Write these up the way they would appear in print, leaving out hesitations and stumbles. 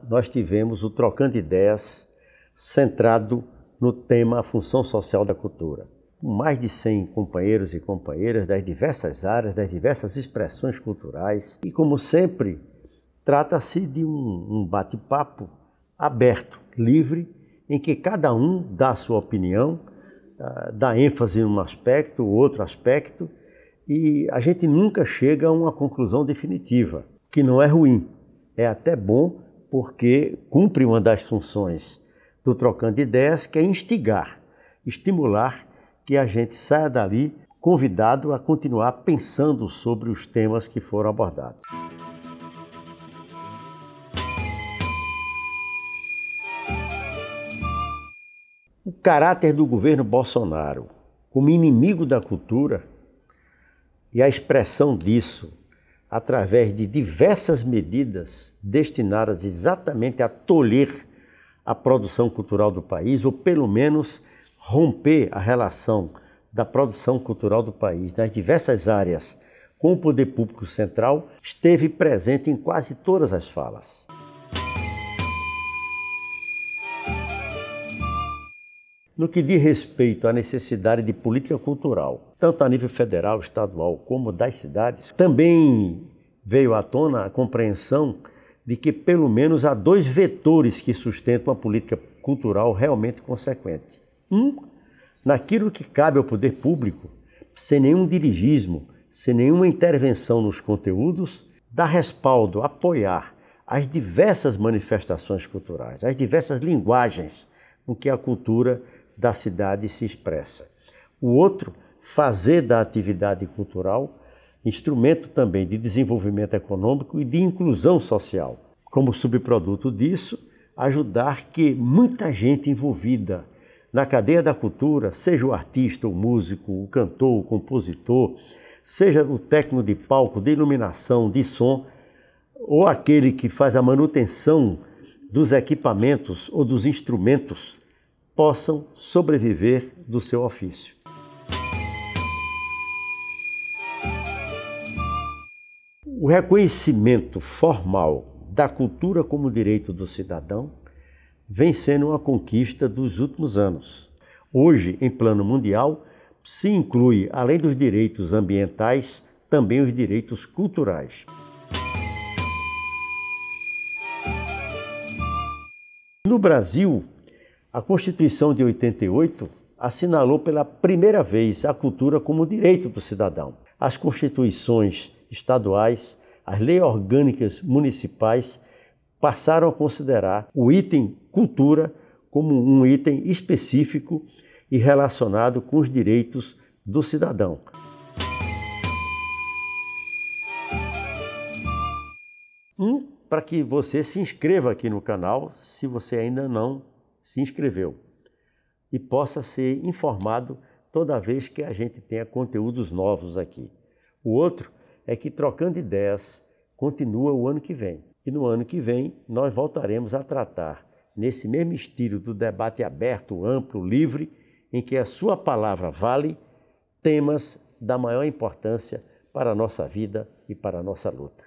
nós tivemos o Trocando Ideias centrado no tema a função social da cultura. Com mais de 100 companheiros e companheiras das diversas áreas, das diversas expressões culturais. E, como sempre, trata-se de um bate-papo aberto, livre, em que cada um dá a sua opinião, dá ênfase em um aspecto, outro aspecto, e a gente nunca chega a uma conclusão definitiva, que não é ruim, é até bom, porque cumpre uma das funções do Trocando Ideias, que é instigar, estimular que a gente saia dali convidado a continuar pensando sobre os temas que foram abordados. O caráter do governo Bolsonaro como inimigo da cultura e a expressão disso através de diversas medidas destinadas exatamente a tolher a produção cultural do país, ou pelo menos romper a relação da produção cultural do país nas diversas áreas com o poder público central, esteve presente em quase todas as falas. No que diz respeito à necessidade de política cultural, tanto a nível federal, estadual, como das cidades, também veio à tona a compreensão de que pelo menos há dois vetores que sustentam a política cultural realmente consequente. Naquilo que cabe ao poder público, sem nenhum dirigismo, sem nenhuma intervenção nos conteúdos, dar respaldo, apoiar as diversas manifestações culturais, as diversas linguagens com que a cultura da cidade se expressa. O outro, fazer da atividade cultural instrumento também de desenvolvimento econômico e de inclusão social. Como subproduto disso, ajudar que muita gente envolvida na cadeia da cultura, seja o artista, o músico, o cantor, o compositor, seja o técnico de palco, de iluminação, de som, ou aquele que faz a manutenção dos equipamentos ou dos instrumentos, possam sobreviver do seu ofício. O reconhecimento formal da cultura como direito do cidadão vem sendo uma conquista dos últimos anos. Hoje, em plano mundial, se inclui, além dos direitos ambientais, também os direitos culturais. No Brasil, a Constituição de 88 assinalou pela primeira vez a cultura como direito do cidadão. As constituições estaduais, as leis orgânicas municipais passaram a considerar o item cultura como um item específico e relacionado com os direitos do cidadão. Para que você se inscreva aqui no canal, se você ainda não se inscreveu, e possa ser informado toda vez que a gente tenha conteúdos novos aqui. O outro é que Trocando Ideias continua o ano que vem. E no ano que vem nós voltaremos a tratar, nesse mesmo estilo do debate aberto, amplo, livre, em que a sua palavra vale, temas da maior importância para a nossa vida e para a nossa luta.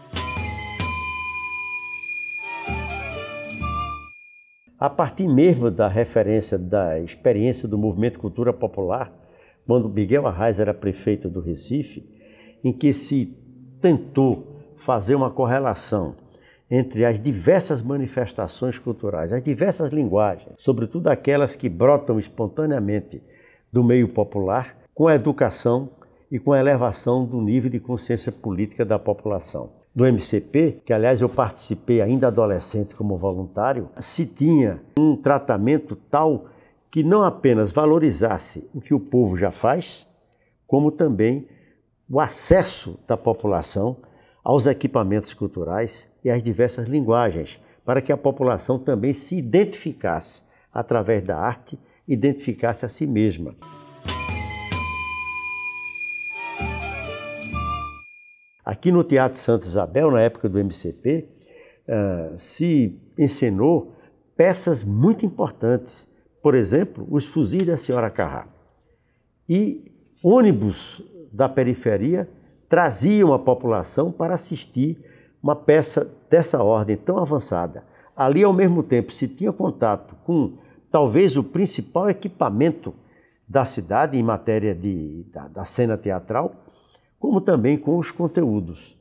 A partir mesmo da referência da experiência do movimento Cultura Popular, quando Miguel Arraes era prefeito do Recife, em que se tentou fazer uma correlação entre as diversas manifestações culturais, as diversas linguagens, sobretudo aquelas que brotam espontaneamente do meio popular, com a educação e com a elevação do nível de consciência política da população. Do MCP, que aliás eu participei ainda adolescente como voluntário, se tinha um tratamento tal que não apenas valorizasse o que o povo já faz, como também o acesso da população aos equipamentos culturais e às diversas linguagens, para que a população também se identificasse, através da arte, identificasse a si mesma. Aqui no Teatro Santa Isabel, na época do MCP, se encenou peças muito importantes. Por exemplo, Os Fuzis da Senhora Carrá. E ônibus da periferia traziam a população para assistir uma peça dessa ordem tão avançada. Ali, ao mesmo tempo, se tinha contato com talvez o principal equipamento da cidade em matéria da cena teatral, como também com os conteúdos.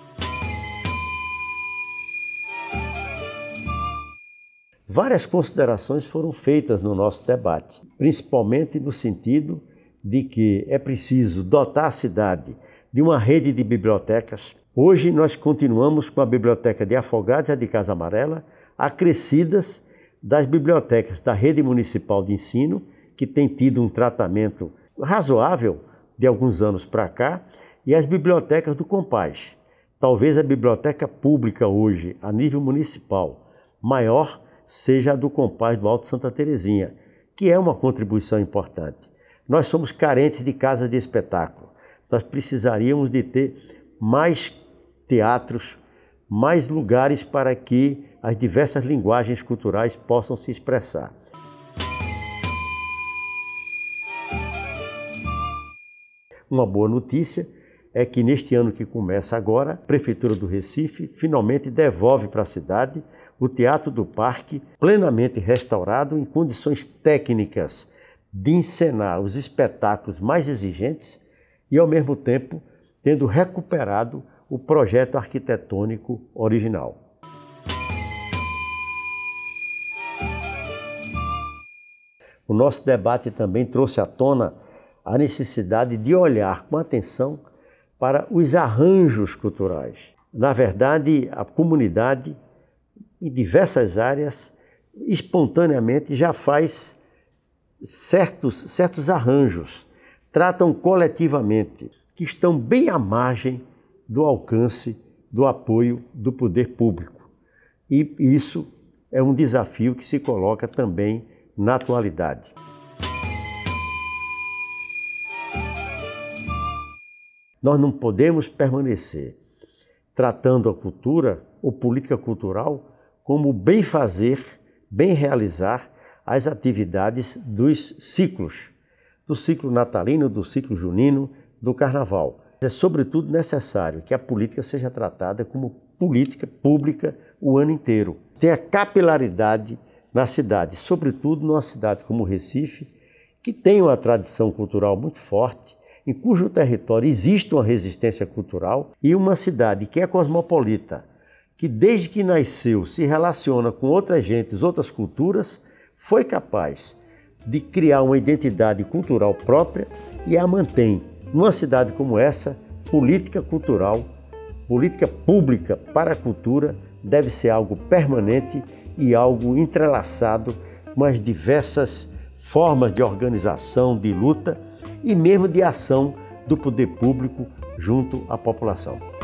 Várias considerações foram feitas no nosso debate, principalmente no sentido de que é preciso dotar a cidade de uma rede de bibliotecas. Hoje nós continuamos com a Biblioteca de Afogados e a de Casa Amarela, acrescidas das bibliotecas da Rede Municipal de Ensino, que tem tido um tratamento razoável de alguns anos para cá, e as bibliotecas do Compaz. Talvez a biblioteca pública hoje, a nível municipal, maior seja a do Compaz do Alto Santa Terezinha, que é uma contribuição importante. Nós somos carentes de casas de espetáculo. Nós precisaríamos de ter mais teatros, mais lugares para que as diversas linguagens culturais possam se expressar. Uma boa notícia é que neste ano que começa agora, a Prefeitura do Recife finalmente devolve para a cidade o Teatro do Parque, plenamente restaurado em condições técnicas de encenar os espetáculos mais exigentes e, ao mesmo tempo, tendo recuperado o projeto arquitetônico original. O nosso debate também trouxe à tona a necessidade de olhar com atenção para os arranjos culturais. Na verdade, a comunidade, em diversas áreas, espontaneamente já faz certos arranjos, tratam coletivamente, que estão bem à margem do alcance, do apoio do poder público. E isso é um desafio que se coloca também na atualidade. Nós não podemos permanecer tratando a cultura ou política cultural como bem fazer, bem realizar as atividades dos ciclos, do ciclo natalino, do ciclo junino, do carnaval. É sobretudo necessário que a política seja tratada como política pública o ano inteiro. Tenha capilaridade na cidade, sobretudo numa cidade como Recife, que tem uma tradição cultural muito forte, em cujo território existe uma resistência cultural, e uma cidade que é cosmopolita, que desde que nasceu se relaciona com outras gentes, outras culturas, foi capaz de criar uma identidade cultural própria e a mantém. Numa cidade como essa, política cultural, política pública para a cultura deve ser algo permanente e algo entrelaçado com as diversas formas de organização, de luta e mesmo de ação do poder público junto à população.